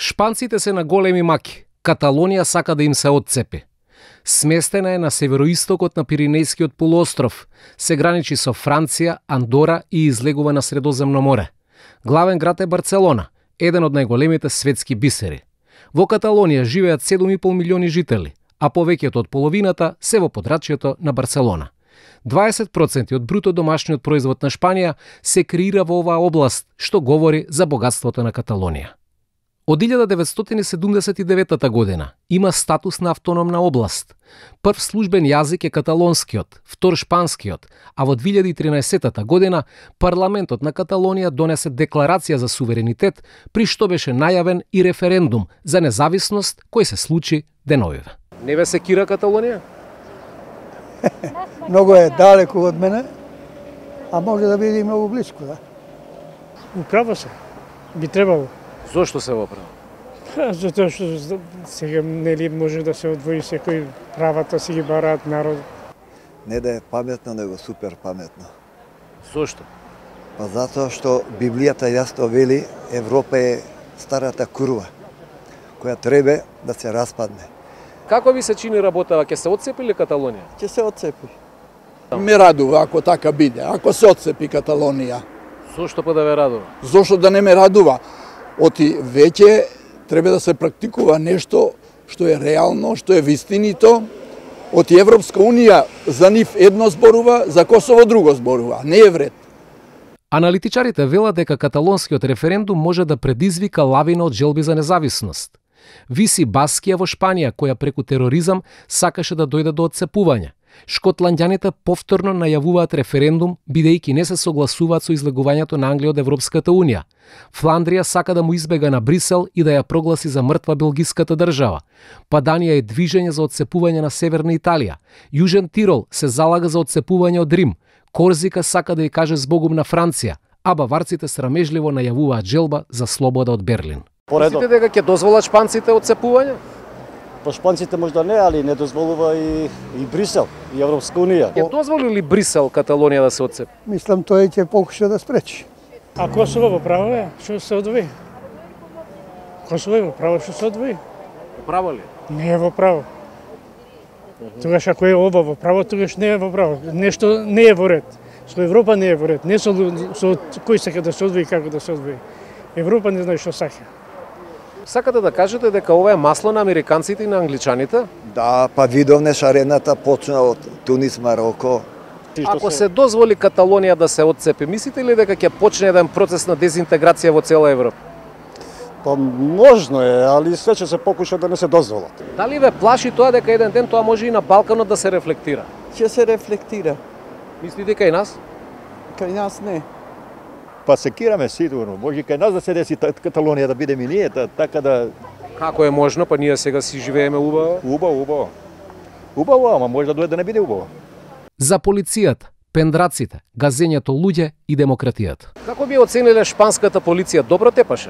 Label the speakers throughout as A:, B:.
A: Шпанците се на големи маки. Каталонија сака да им се отцепи. Сместена е на североистокот на Пиринејскиот полуостров, се граничи со Франција, Андора и излегува на Средоземно море. Главен град е Барцелона, еден од најголемите светски бисери. Во Каталонија живеат 7,5 милиони жители, а повеќето од половината се во подрачјето на Барцелона. 20% од бруто домашниот производ на Шпанија се креира во оваа област, што говори за богатството на Каталонија. Од 1979 година има статус на автономна област. Прв службен јазик е каталонскиот, втор шпанскиот, а во 2013 година парламентот на Каталонија донесе декларација за суверенитет, при што беше најавен и референдум за независност кој се случи деновиве. Не ве секира Каталонија?
B: Многу е далеку од мене, а може да биде и многу близко, да.
C: Управо се. Би требало.
A: Зошто се во право?
C: Затоа што сега нели може да се одвои секој правата си ги бараат народ.
D: Не да е паметно, него супер паметно.
A: Зошто?
D: Па затоа што Библијата јасно вели Европа е старата курва, која треба да се распадне.
A: Како ви се чини работава? Ќе се отцепи ли Каталонија?
D: Ќе се отцепи.
E: Ме радува ако така биде, ако се отцепи Каталонија.
A: Зошто па да ве радува?
E: Зошто да не ме радува? Оти веќе треба да се практикува нешто што е реално, што е вистинито. Оти Европска Унија за нив едно зборува, за Косово друго зборува. Не е вред.
A: Аналитичарите велат дека каталонскиот референдум може да предизвика лавина од желби за независност. Виси Баскија во Шпанија, која преку тероризам сакаше да дојде до отцепување. Шотландјаните повторно најавуваат референдум, бидејќи не се согласуваат со излегувањето на Англија од Европската Унија. Фландрија сака да му избега на Брисел и да ја прогласи за мртва белгиската држава. Паданија е движење за отцепување на Северна Италија. Јужен Тирол се залага за отцепување од Рим. Корзика сака да ја каже збогум на Франција, а баварците срамежливо најавуваат желба за слобода од Берлин. Мислите дека ќе дозволат шпанците отцепување?
F: Па шпанците можда не, али не дозволува и Брисел, и Европска Унија.
A: Ќе дозволи ли Брисел Каталонија да се отцепи?
B: Мислам тој ќе покуша да спречи.
C: А Косово во право е, што се одвои? Косово е во право, што се одвои?
A: Право ли?
C: Не е во право. Тогаш ако е ова во право, тогаш не е во право. Нешто не е во ред. Со Европа не е во ред. Не со кој сака да се одвои, како да се одвои. Европа не знае што сака.
A: Сакате да кажете дека ова е масло на американците и на англичаните?
D: Да, па видовне шарената почна од Тунис, Мароко.
A: Ако се дозволи Каталонија да се отцепи, мислите ли дека ќе почне еден процес на дезинтеграција во цела Европа?
F: Па можно е, али све ќе се покуша да не се дозволат.
A: Дали ве плаши тоа дека еден ден тоа може и на Балканот да се рефлектира?
G: Ќе се рефлектира.
A: Мислите дека и нас?
G: Кај нас не.
H: Па секираме сигурно. Може кај нас да се деси Каталонија да бидеме и ние, така да...
A: Како е можно, па ние сега си живееме убаво?
H: Убаво. Убаво, ама може да дојде да не биде убаво. За
A: полицијата, пендраците, газењето луѓе и демократијата. Како би оцениле шпанската полиција? Добро тепаше?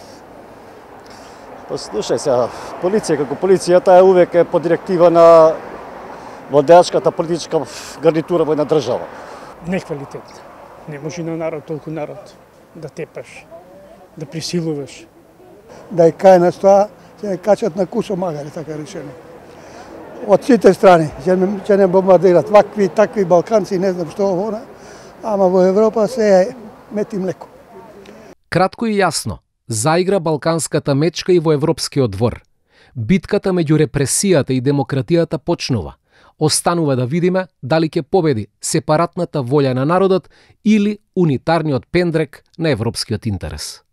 F: Па слушај сега, полиција како полицијата е увек по директива на владеачката политичка гарнитура во една држава.
C: Не квалитет. Не може на народ, толку народ, да тепаш, да присилуваш.
B: Да и кај нас тоа ќе не качат на кусо магаре, така решено. Од сите страни ќе не бомбардират. Вакви, такви балканци, не знам што она, ама во Европа се е мет и млеко.
A: Кратко и јасно, заигра балканската мечка и во европскиот двор. Битката меѓу репресијата и демократијата почнува. Останува да видиме дали ќе победи сепаратната волја на народот или унитарниот пендрек на европскиот интерес.